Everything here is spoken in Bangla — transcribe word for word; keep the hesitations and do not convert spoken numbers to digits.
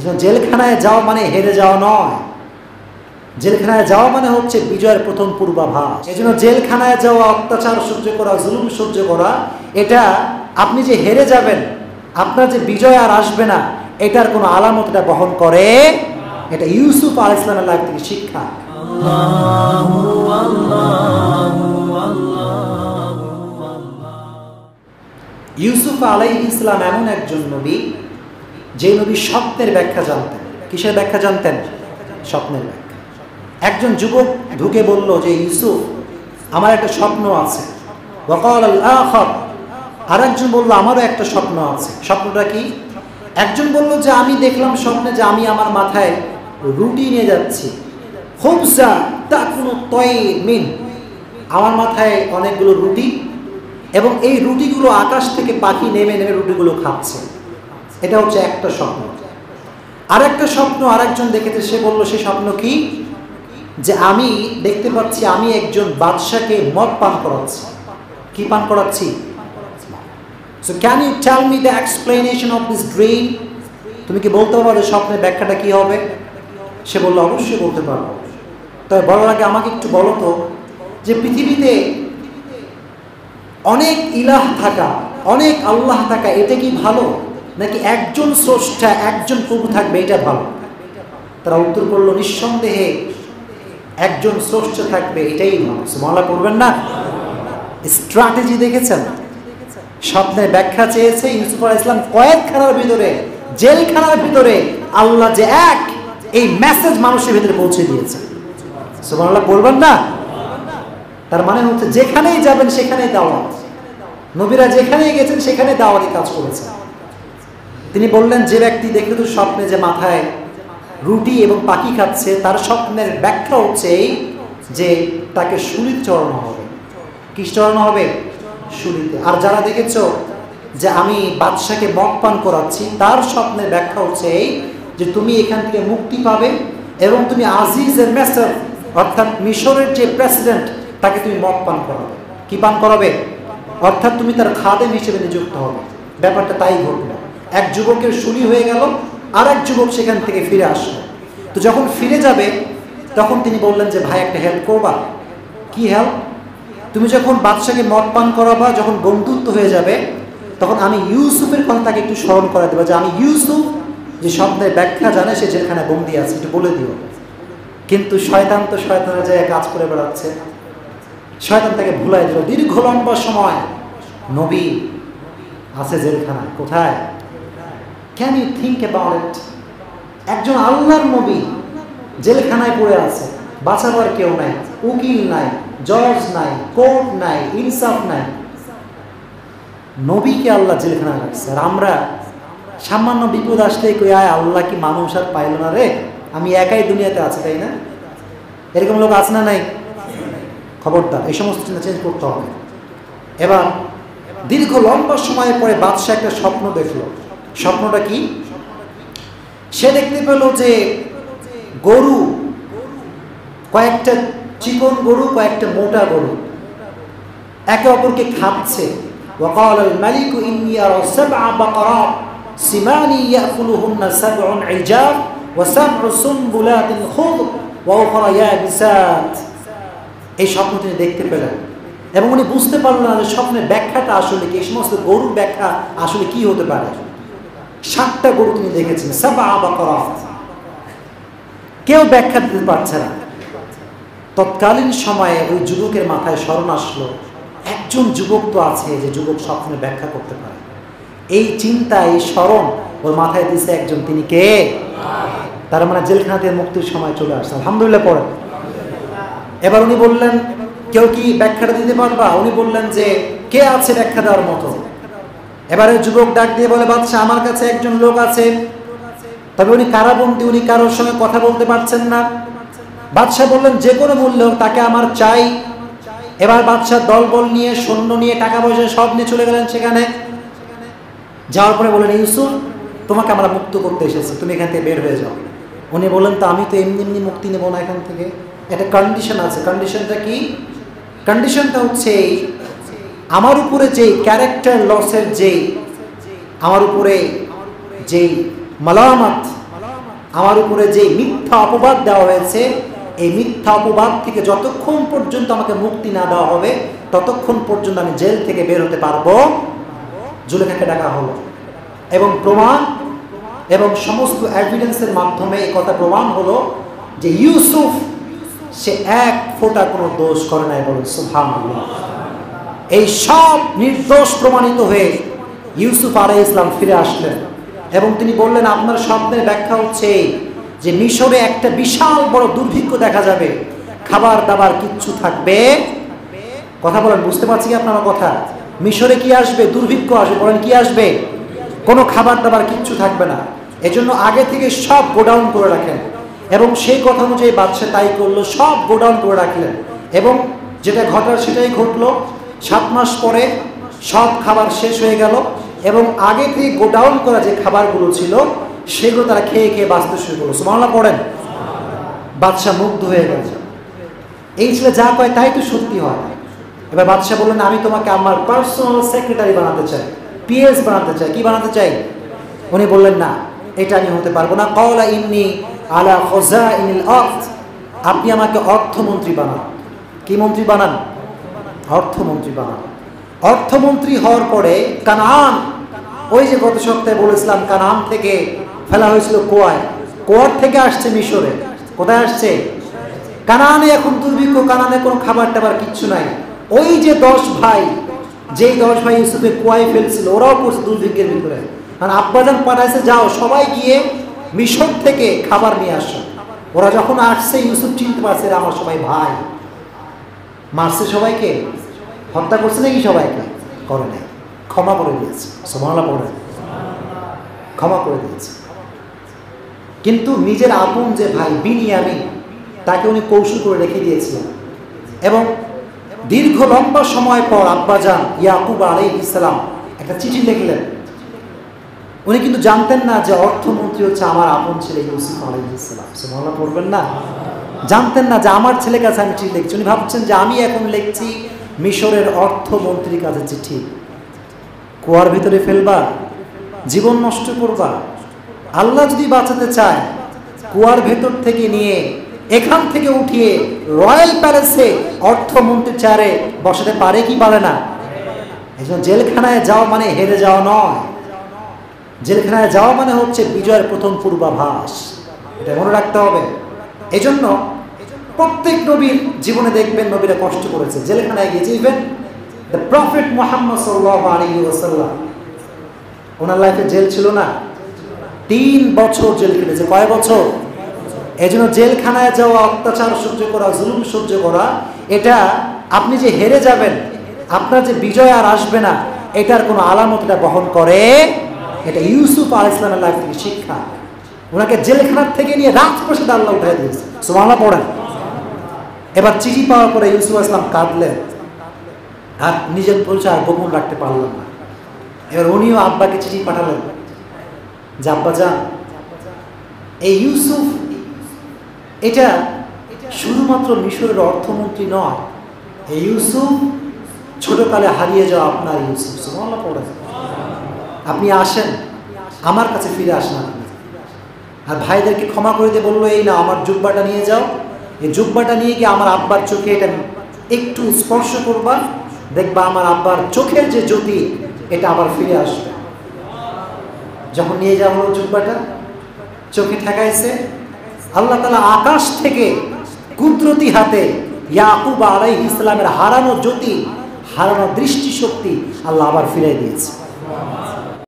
জেলখানায় যাওয়া মানে হেরে যাওয়া নয়, জেলখানায় যাওয়া মানে হচ্ছে বিজয়ের প্রথম পূর্বাভাস। এজন্য জেলখানায় যাওয়া, অত্যাচার সহ্য করা, জুলুম সহ্য করা, এটা আপনি যে হেরে যাবেন, আপনার যে বিজয় আর আসবে না, এটার কোনো আলামত এটা বহন করে। এটা ইউসুফ আলাইহিস সালামের লাইফ থেকে শিক্ষা। ইউসুফ আলাইহিস সালাম এমন একজন নবী, যে নবী স্বপ্নের ব্যাখ্যা জানতেন। কিসের ব্যাখ্যা জানতেন? স্বপ্নের ব্যাখ্যা। একজন যুবক ঢুকে বলল যে ইউসুফ, আমার একটা স্বপ্ন আছে। ওয়াকাল আল আখার, আর একজন বলল আমারও একটা স্বপ্ন আছে। স্বপ্নটা কি? একজন বলল যে আমি দেখলাম স্বপ্নে যে আমি আমার মাথায় রুটি নিয়ে যাচ্ছি, খুবসা তাকুনু তায়মিন, আমার মাথায় অনেকগুলো রুটি, এবং এই রুটিগুলো আকাশ থেকে পাখি নেমে নেমে রুটিগুলো খাচ্ছে। এটা হচ্ছে একটা স্বপ্ন। আরেকটা স্বপ্ন আরেকজন দেখেছে, সে বলল সে স্বপ্ন কি? যে আমি দেখতে পাচ্ছি আমি একজন বাদশাকে মদ পান করাচ্ছি। কি পান করাচ্ছি? So can you tell me the explanation of this dream? তুমি কি বলতে পারো স্বপ্নের ব্যাখ্যাটা কি হবে? সে বলল অবশ্যই বলতে পারবো। তবে বলার আগে আমাকে একটু বলো তো, যে পৃথিবীতে অনেক ইলাহ থাকা, অনেক আল্লাহ থাকা, এটা কি ভালো, নাকি একজন স্রষ্টা, একজন প্রভু থাকবে এটা ভালো? তারা উত্তর করলো নিঃসন্দেহে একজন স্রষ্টা থাকবে এটাই ভালো। সুবহানাল্লাহ পড়বেন না? স্ট্র্যাটেজি দেখেছেন? স্বপ্নের ব্যাখ্যা চেয়েছে ইউসুফ আলাইহিস সালাম কয়েদখানার ভিতরে, জেলখানার ভিতরে আল্লাহ যে এক, এই মেসেজ মানুষের ভিতরে পৌঁছে দিয়েছে। সুবহানাল্লাহ বলবেন না? তার মানে হচ্ছে যেখানেই যাবেন সেখানেই দাওয়াত। নবীরা যেখানেই গেছেন সেখানে দাওয়াতি কাজ করেছেন। তিনি বললেন যে ব্যক্তি দেখে তো স্বপ্নে যে মাথায় রুটি এবং পাখি খাচ্ছে, তার স্বপ্নের ব্যাখ্যা হচ্ছে এই যে তাকে শুলিতে চড়ানো হবে। কি চড়ানো হবে? শুলিতে। আর যারা দেখেছ যে আমি বাদশাকে মদ পান করাচ্ছি, তার স্বপ্নের ব্যাখ্যা হচ্ছে এই যে তুমি এখান থেকে মুক্তি পাবে এবং তুমি আজিজের মেসর, অর্থাৎ মিশরের যে প্রেসিডেন্ট, তাকে তুমি মদ পান করাবে। কি পান করাবে? অর্থাৎ তুমি তার খাদেম হিসেবে নিযুক্ত হবে। ব্যাপারটা তাই ঘটলো। এক যুবকের শুলি হয়ে গেল, আর এক যুবক সেখান থেকে ফিরে আসলো। তো যখন ফিরে যাবে তখন তিনি বললেন যে ভাই একটা হেল্প করবা। কি হেল্প? তুমি যখন বাদশাকে মদ পান করাবা, যখন বন্ধুত্ব হয়ে যাবে, তখন আমি ইউসুফের কথা তাকে একটু স্মরণ করা দেবো, যে আমি ইউসুফ যে স্বপ্নের ব্যাখ্যা জানে, সে যেখানে বন্দী আছে, একটু বলে দিও। কিন্তু শয়তান তো শয়তানের জায়গায় কাজ করে বেড়াচ্ছে। শয়তান তাকে ভুলাই দিল। দীর্ঘ লম্বা সময় নবী আছে জেলখানায়। কোথায়? Can you think about it? একজন আল্লাহর নবী জেলখানায় পড়ে আছে, বাঁচাবার কেউ নাই, উকিল নাই, জজ নাই, কোর্ট নাই, ইনসাফ নাই। নবীকে আল্লাহ জেলখানায় রাখছে। আর আমরা সামান্য বিপদ আসলেই কই, আয় আল্লাহ কি মানুষ আর পাইল না রে, আমি একাই দুনিয়াতে আছি, তাই না? এরকম লোক আছে না নাই? খবরদার, এই সমস্ত চিন্তা চেঞ্জ করতে হবে। এবার দীর্ঘ লম্বা সময়ের পরে বাদশাহ একটা স্বপ্ন দেখলো। স্বপ্নটা কি? সে দেখতে পেল যে গরু, কয়েকটা চিকন গরু, কয়েকটা মোটা গরু একে অপরকে খাচ্ছে। وقال الملك إني أرى سبع بقرات سمان يأكلهن سبع عجاف وسبع سنبلات خضر وأخرى يابسات। এই স্বপ্ন তিনি দেখতে পেলেন এবং উনি বুঝতে পারলেন না যে স্বপ্নের ব্যাখ্যাটা আসলে কি, এই সমস্ত গরুর ব্যাখ্যা আসলে কি হতে পারে। সাতটা গরু তিনি দেখেছেন, সাবআ বাকারাত। কেউ ব্যাখ্যা দিতে পারছে না। তৎকালীন সময়ে ওই যুবকের মাথায় স্মরণ আসলো, একজন যুবক তো আছে যে যুবক স্বপ্নের ব্যাখ্যা করতে পারে। এই চিন্তা, এই স্মরণ ওর মাথায় দিছে একজন। তিনি কে? তার মানে জেলখানা থেকে মুক্তির সময় চলে আসছে। আলহামদুলিল্লাহ পড়ে। এবার উনি বললেন, কেউ কি ব্যাখ্যাটা দিতে পারবা? উনি বললেন যে কে আছে ব্যাখ্যা দেওয়ার মতো? এবারে যুবক ডাক দিয়ে বলে, বাদশা আমার কাছে একজন লোক আছে, তবে উনি কারাবন্দী, উনি কারোর সঙ্গে কথা বলতে পারছেন না। বাদশা বললেন যে কোনো মূল্য তাকে আমার চাই। এবার বাদশা দলবল নিয়ে, সৈন্য নিয়ে, টাকা পয়সা সব নিয়ে চলে গেলেন সেখানে। যাওয়ার পরে বললেন, ইউসুফ তোমাকে আমরা মুক্ত করতে এসেছি, তুমি এখান থেকে বের হয়ে যাও। উনি বললেন, তো আমি তো এমনি এমনি মুক্তি নেব না এখান থেকে, একটা কন্ডিশন আছে। কন্ডিশনটা কি? কন্ডিশনটা হচ্ছে আমার উপরে যেই ক্যারেক্টার লসের যেই আমার উপরে যেই মালামাত, আমার উপরে যে মিথ্যা অপবাদ দেওয়া হয়েছে, এই মিথ্যা অপবাদ থেকে যতক্ষণ পর্যন্ত আমাকে মুক্তি না দেওয়া হবে ততক্ষণ পর্যন্ত আমি জেল থেকে বের হতে পারবো। জুলেখাকে ডাকা হলো এবং প্রমাণ এবং সমস্ত এভিডেন্সের মাধ্যমে এই কথা প্রমাণ হলো যে ইউসুফ সে এক ফোঁটা কোনো দোষ করে নাই। বলুন সুবহানাল্লাহ। এই সব নির্দোষ প্রমাণিত হয়ে ইউসুফ আলাইহিস সালাম ফিরে আসলেন এবং তিনি বললেন, আপনার স্বপ্নের ব্যাখ্যা হচ্ছে যে মিশরে একটা বিশাল বড় দুর্ভিক্ষ দেখা যাবে, খাবার দাবার কিচ্ছু থাকবে। কথা বলেন, বুঝতে পারছি কি আপনার কথা? মিশরে কি আসবে? দুর্ভিক্ষ আসবে। বলেন কি আসবে? কোনো খাবার দাবার কিচ্ছু থাকবে না। এজন্য আগে থেকে সব গোডাউন করে রাখেন এবং সেই কথা অনুযায়ী বাদশা তাই করলো, সব গোডাউন করে রাখলেন এবং যেটা ঘটার সেটাই ঘটলো। সাত মাস পরে সব খাবার শেষ হয়ে গেল এবং আগে থেকে গোডাউন করা যে খাবারগুলো ছিল সেগুলো তারা খেয়ে খেয়ে বাঁচতে শুরু করলো। সুবহানাল্লাহ পড়েন। বাদশা মুগ্ধ হয়ে গেল, এই ছেলে যা কয় তাই তো সত্যি হয়। এবার বাদশা বললেন, আমি তোমাকে আমার পার্সোনাল সেক্রেটারি বানাতে চাই, পিএস বানাতে চাই। কি বানাতে চাই? উনি বললেন, না, এটা আমি হতে পারবো না। ক্বালা ইন্নী আলা খাযাইনিল আরদ, আপনি আমাকে অর্থমন্ত্রী বানান। কি মন্ত্রী বানান? অর্থমন্ত্রী বানান। অর্থমন্ত্রী হওয়ার পরে কানান, ওই যে গত সপ্তাহে বলেছিলাম কানান থেকে ফেলা হয়েছিল কোয়ায়, কোয়ার থেকে আসছে মিশরে। কোথায় আসছে? কানানে। এখন দুর্ভিক্ষ, কানানে কোনো খাবার টাবার কিচ্ছু নাই। ওই যে দশ ভাই, যেই দশ ভাই ইউসুফে কুয়ায় ফেলছিল, ওরাও পড়ছে দুর্ভিক্ষের ভিতরে। কারণ আব্বাজান পাঠাইছে, যাও সবাই গিয়ে মিশর থেকে খাবার নিয়ে আসো। ওরা যখন আসছে ইউসুফ চিনতে পারছে এরা আমার সবাই ভাই। মারছে সবাইকে, হত্যা করছে নাকি সবাইকে? করে নাই, ক্ষমা করে দিয়েছে। সুবহানাল্লাহ পড়ে, ক্ষমা করে দিয়েছে। কিন্তু নিজের আপন যে ভাই বিনিয়ামিন, তাকে উনি কৌশল করে রেখে দিয়েছিলেন এবং দীর্ঘ লম্বা সময় পর আব্বাজান ইয়াকুব আলাইহিস সালাম একটা চিঠি লিখলেন। উনি কিন্তু জানতেন না যে অর্থমন্ত্রী হচ্ছে আমার আপন ছেলে ইউসুফ আলাইহিস সালাম। সুবহানাল্লাহ পড়বেন না? জানতেন না যে আমার ছেলের কাছে আমি চিঠি লিখছি। উনি ভাবছেন যে আমি এখন লিখছি মিশরের অর্থমন্ত্রীর কাছে চিঠি। কুয়ার ভিতরে ফেলবা, জীবন নষ্ট করবা। আল্লাহ যদি বাঁচাতে চায় কুয়ার ভেতর থেকে নিয়ে এখান থেকে উঠিয়ে রয়্যাল প্যালেসে অর্থমন্ত্রীর চেয়ারে বসাতে পারে কি পারে না? এই জন্য জেলখানায় যাওয়া মানে হেরে যাওয়া নয়, জেলখানায় যাওয়া মানে হচ্ছে বিজয়ের প্রথম পূর্বাভাস। এটা মনে রাখতে হবে। এই জন্য প্রত্যেক নবীর জীবনে দেখবেন নবীরা কষ্ট করেছে, জেলখানায় গিয়ে ইভেন দ্য প্রফেট মুহাম্মদ সাল্লাল্লাহু আলাইহি ওয়াসাল্লাম, ওনার লাইফে জেল ছিল না, তিন বছর জেল কেটেছে। কয় বছর? এই জন্য জেলখানায় যাওয়া, অত্যাচার সহ্য করা, জুলুম সহ্য করা, এটা আপনি যে হেরে যাবেন, আপনার যে বিজয় আর আসবে না, এটার কোনো আলামত এটা বহন করে। এটা ইউসুফ আলাইহিস সালামের লাইফ থেকে শিক্ষা। ওনাকে জেলখানার থেকে নিয়ে রাজপ্রাসাদে আল্লাহ উঠাই দিয়েছে। সুবহানাল্লাহ পড়েন। এবার চিঠি পাওয়ার পরে ইউসুফ আলাইহিস সালাম কাঁদলেন আর নিজের পরিচয় গোপন রাখতে পারলেন না। এবার উনিও আব্বাকে চিঠি পাঠালেন যে আব্বা যান, এই ইউসুফ এটা শুধুমাত্র মিশরের অর্থমন্ত্রী নয়, এই ইউসুফ ছোটকালে হারিয়ে যাওয়া আপনার ইউসুফ। সুবহানাল্লাহ পড়েন। আপনি আসেন, আমার কাছে ফিরে আসেন আপনি। আর ভাইদেরকে ক্ষমা করে দিয়ে বললো, এই না আমার জুব্বাটা নিয়ে যাও, এই জুব্বাটা নিয়ে গিয়ে আমার আব্বার চোখে এটা একটু স্পর্শ করবা, দেখবা আমার আব্বার চোখের যে জ্যোতি এটা আবার ফিরে আসবে। যখন নিয়ে যাওয়া হলো জুব্বাটা, চোখে ঠেকাইছে, আল্লাহ তাআলা আকাশ থেকে কুদরতি হাতে ইয়াকুব আলাইহিস সালামের হারানো জ্যোতি, হারানো দৃষ্টিশক্তি আল্লাহ আবার ফিরিয়ে দিয়েছে।